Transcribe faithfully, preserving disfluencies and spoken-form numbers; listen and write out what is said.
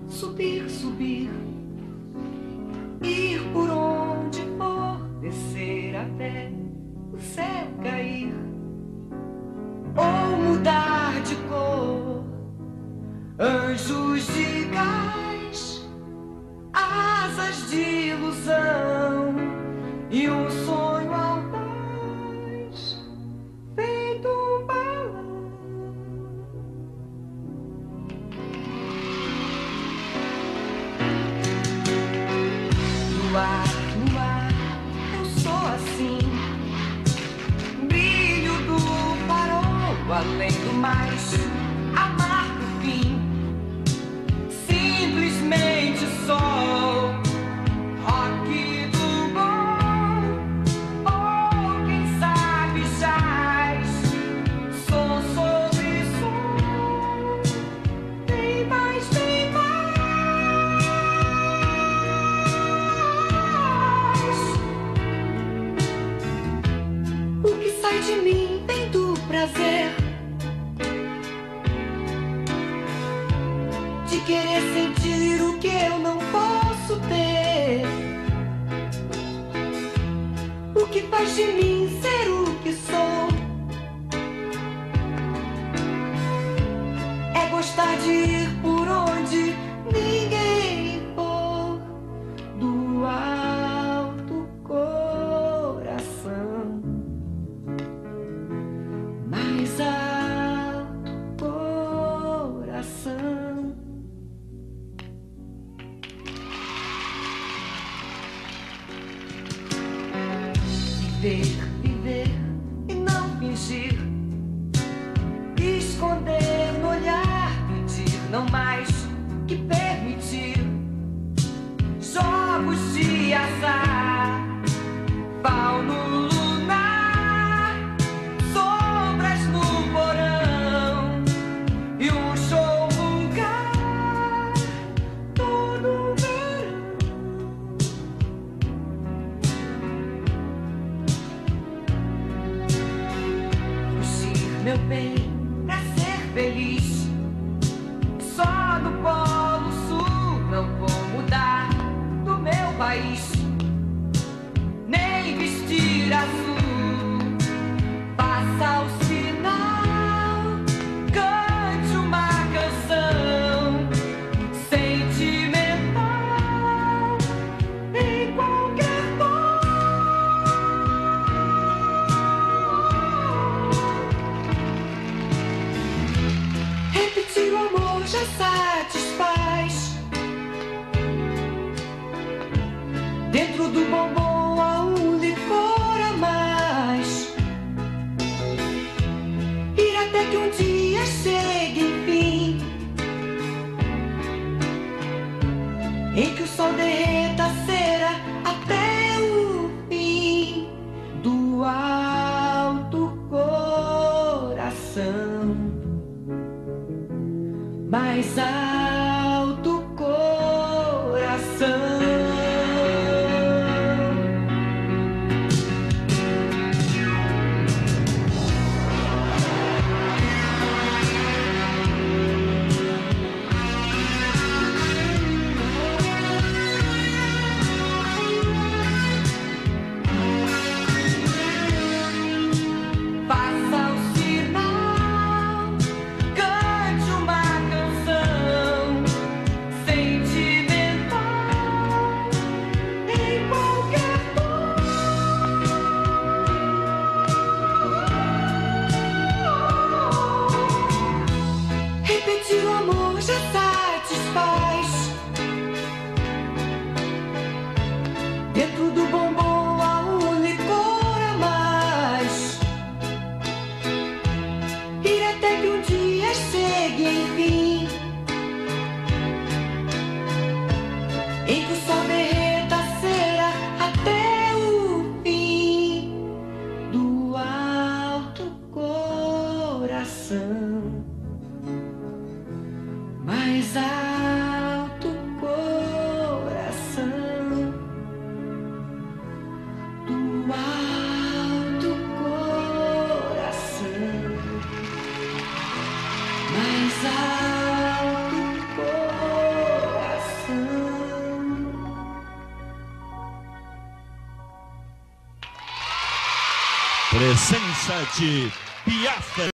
Subir, subir, ir por onde for, descer até o céu cair, ou mudar de cor, anjos de gás, asas de ilusão e um sonho audaz, feito um balão. No ar, no ar, eu sou assim, brilho do farol, além do mais, amar no fim, simplesmente sol, rock do bom, ou quem sabe jazz, som sobre som, tem mais, tem mais. O que sai de mim vem do prazer de querer sentir o que eu não posso ter. O que faz de mim ser o que sou é gostar de ir por onde ninguém for, do alto coração, mais alto coração. Viver, viver e não fingir, esconder no olhar, pedir não mais que permitir. Jogos de azar, pau no lunar, sombras no porão e um show vulgar todo verão. Fugir, meu bem, pra ser feliz, só no Polo Sul não vou mudar do meu país, nem vestir azul. Faça o sinal, cante uma canção sentimental em qualquer tom. Repetir o amor já satisfaz. Dentro do bombom há um licor a mais. Ir até que um dia chegue, enfim, em que o sol derreta a cera até o fim, do alto coração, mais alto coração. Faça o sinal, cante uma canção sentimental em qualquer tom. Repetir o amor já satisfaz. Dentro do bombom há um licor a mais. Ir até que um dia chegue, enfim, em que o sol derreta a cera até o fim, do alto coração, mais alto coração, do alto coração, mais alto coração. Presença de Piaf.